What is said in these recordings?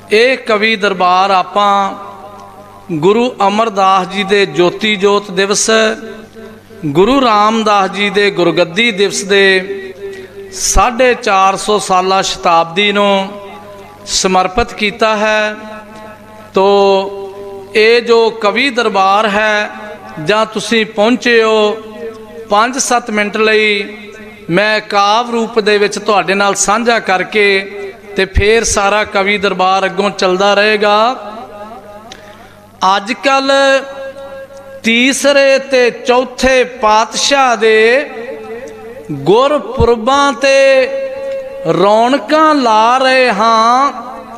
ਇਹ ਕਵੀ ਦਰਬਾਰ ਆਪਾਂ ਗੁਰੂ ਅਮਰਦਾਸ ਜੀ ਦੇ ਜੋਤੀ ਜੋਤ ਦਿਵਸ, ਗੁਰੂ ਰਾਮਦਾਸ ਜੀ ਦੇ ਗੁਰਗੱਦੀ ਦਿਵਸ ਦੇ 450 ਸਾਲਾ ਸ਼ਤਾਬਦੀ ਨੂੰ ਸਮਰਪਿਤ ਕੀਤਾ है। तो ये जो कवि दरबार है ਜਾਂ ਤੁਸੀਂ ਪਹੁੰਚੇ ਹੋ 5-7 ਮਿੰਟ ਲਈ मैं ਕਾਵ रूप ਦੇ ਵਿੱਚ ਤੁਹਾਡੇ ਨਾਲ ਸਾਂਝਾ करके ਤੇ फिर सारा कवि दरबार अगों चलता रहेगा। अजकल तीसरे ते चौथे पातशाह दे गुरपुरबां ते रौनकां ला रहे हाँ।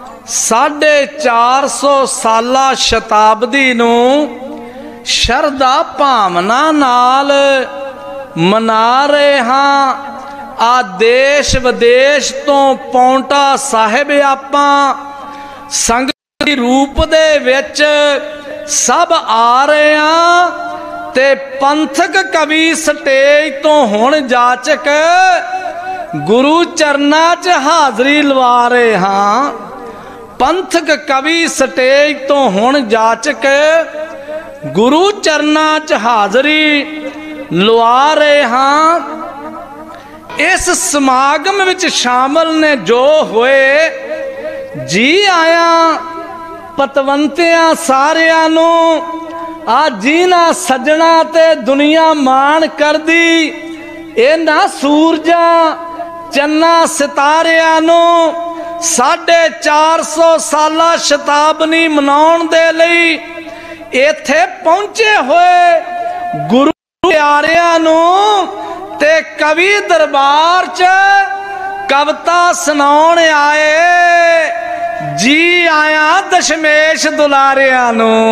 450 साला शताब्दी नूं शरधा भावना नाल मना रहे हाँ। आ देश विदेश तो पौंटा साहिब आपां संगत रूप दे विच सब आ रहे हैं ते पंथक कवि स्टेज तो हुण जाचक गुरु चरना च हाजरी लवा रहे हाँ। पंथक कवि स्टेज तो हुण जाचक गुरु चरना च हाजरी लवा रहे हाँ। इस समागम विच शामिल ने जो होए जी आया पतवंतियां सारियां नूं। आ जीना सजना ते दुनिया मान कर दी इन्हां सूरजां चन्ना सितारियां नूं 450 साला शताबदी मनाउण दे लई इत्थे पहुंचे होए गुरु प्यारियां नूं ते कवि दरबार च कविता सुनाउण आए जी आया दशमेश दुलारियां नूं।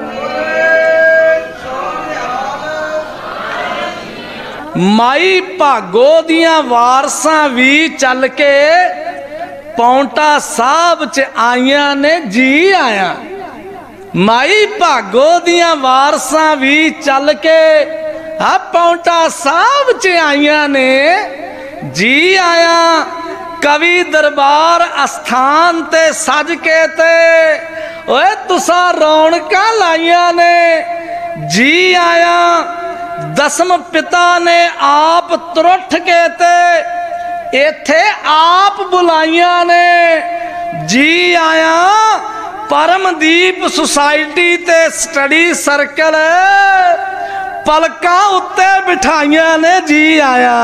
माई भागो दियां वारसां भी चल के पौंटा साहब च आईयां ने जी आया। माई भागो दियां वारसां भी चल के पौंटा साहब च आईयां ने जी आया। कवि दरबार अस्थान ते सज के ते ओए तुसा रौनकां लाइयां ने जी आया। दसम पिता ने आप त्रुठ के ते इत्थे आप बुलाइयां ने जी आया। परमदीप सुसाइटी ते स्टडी सर्कल पलकां उत्ते बिठाइयां ने जी आया।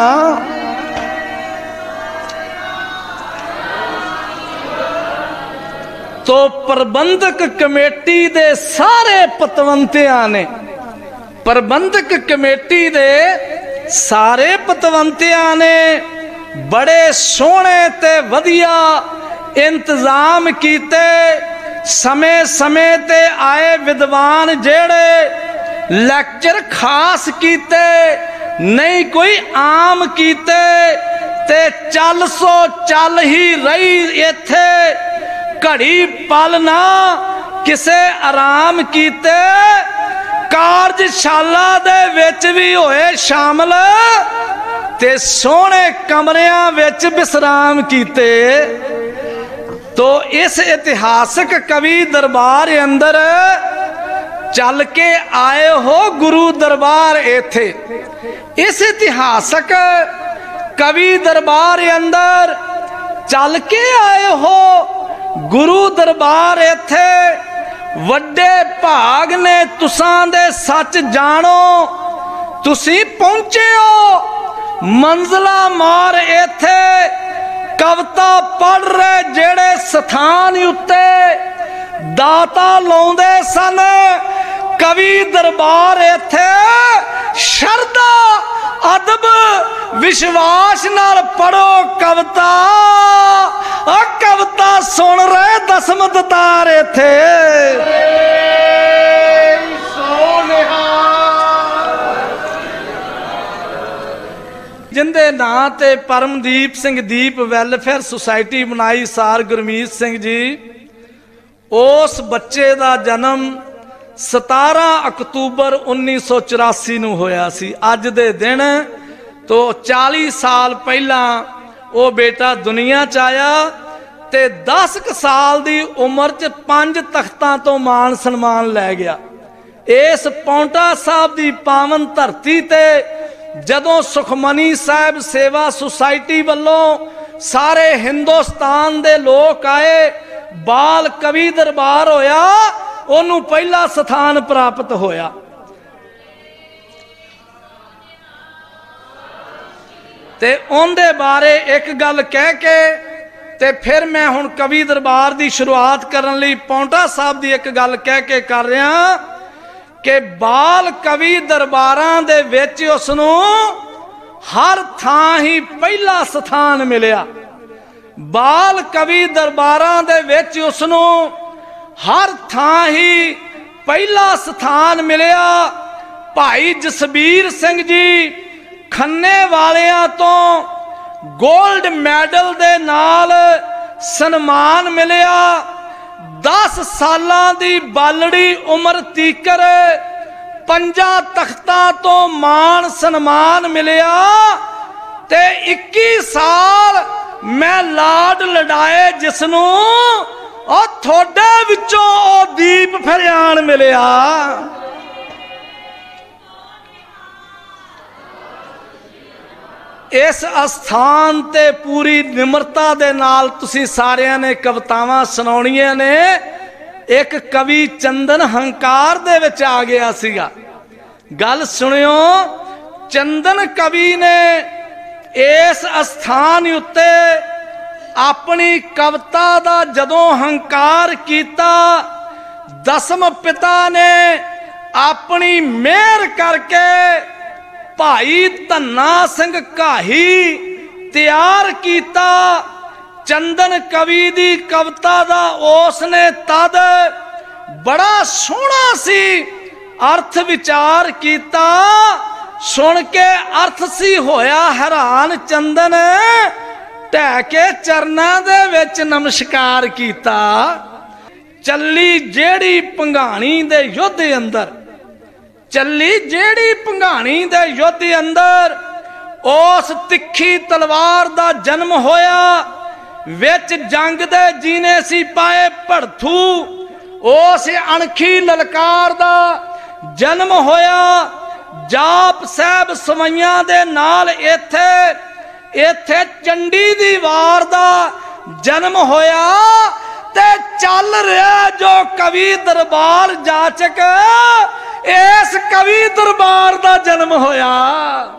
तो प्रबंधक कमेटी दे सारे पतवंतियां ने, प्रबंधक कमेटी दे सारे पतवंतियां ने बड़े सोहणे ते वधिया इंतजाम कीते। समय समय ते आए विद्वान जेड़े लैक्चर खास कीते नहीं कोई आम कीते ते चल सो चल ही रही इत्थे घड़ी पल ना किसे आराम कीते। कार्यशाला दे विच भी होए शामिल ते सोहणे कमरियां विच विश्राम कीते। तो इस इतिहासक कवि दरबार अंदर चल के आए हो गुरु दरबार इत्थे। इस इतिहासक कवि दरबार अंदर चल के आए हो गुरु दरबार इत्थे। वड्डे भाग ने तुसां दे सच जानो तुसी पहुंचे हो मंजिला मार इत्थे। कविता पढ़ रहे जेड़े स्थान उत्ते दाता लाउंदे सन कवि दरबार इत्थे शरधा अदब विश्वास नाल पढ़ो कविता। कविता सुन रहे दसम दतार इत्थे। जिंदे नां ते परमदीप सिंह दीप वैलफेयर सोसाइटी बनाई सार गुरमीत सिंह जी। उस बच्चे का जन्म 17 अक्तूबर 1984 नूं होया सी। अज दे दिन तो 40 साल पहला वो बेटा दुनिया च आया ते 10 साल की उम्र च 5 तख्तां तो मान सन्मान लै गया। इस पौंटा साहब की पावन धरती ते जदों सुखमनी साहब सेवा सुसाइटी वालों सारे हिंदुस्तान दे लोग आए, बाल कवि दरबार होया, ओनू पहला स्थान प्राप्त होया। ते उनके बारे एक गल कह के ते फिर मैं हुण कवि दरबार की शुरुआत करने लई पौंटा साहब की एक गल कह के कर रहा कि बाल कवि दरबारां दे विच उसनू हर थां ही पहला स्थान मिलिया। बाल कवि दरबारां दे विच उसनू हर थां ही पहला स्थान मिलिया। भाई जसबीर सिंह जी खन्ने वालियां तो गोल्ड मैडल दे नाल सन्मान मिलिया। 10 सालां दी बालड़ी उम्र तीकर 5 तख्तां तो मान सन्मान मिलिया। ते 21 साल मैं लाड लड़ाए जिसनू और थोड़े विचों ओ दीप फरियान मिलिया। इस स्थान ते पूरी निमरता दे नाल तुसी सारियां ने कवितावां सुनाउणियां ने। एक कवि चंदन हंकार दे विच आ गया सीगा। गल सुनियो, चंदन कवि ने इस स्थान उत्ते अपनी कविता दा जदों हंकार कीता, दसम पिता ने अपनी मेहर करके भाई धन्ना सिंह घाही तैयार किया। चंदन कवि दी कविता दा उसने तद बड़ा सोहना सी अर्थ विचार किया। सुन के अर्थ सी होया हैरान, चंदन ढह के चरना दे विच नमस्कार किया। चली जेड़ी भंगाणी दे युद्ध अंदर, चली जेड़ी भंगाणी दे युद्ध अंदर उस तिखी तलवार दा जन्म होया। विच जंग दे जीने सी पाए भड़थू, उस अणखी ललकार दा जन्म होया। जाप साहब सवैयां दे नाल इथे इथे चंडी दी वार दा जन्म होया। ते चल रहा जो कवि दरबार जाचक, इस कवि दरबार दा जन्म होया।